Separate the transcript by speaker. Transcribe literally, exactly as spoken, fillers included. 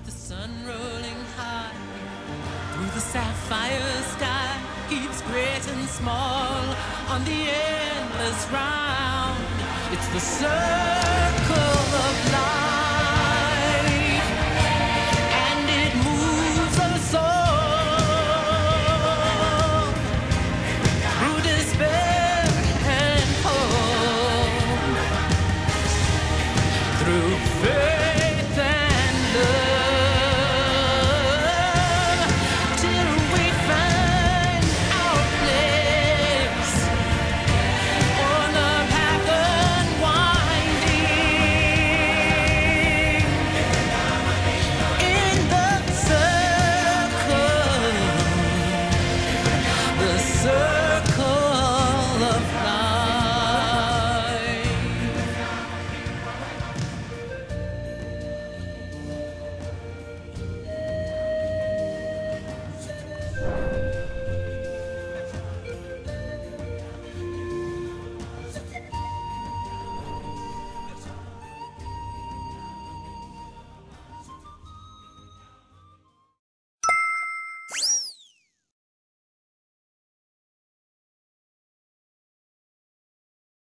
Speaker 1: the sun rolling high through the sapphire sky keeps great and small on the endless round. It's the circle.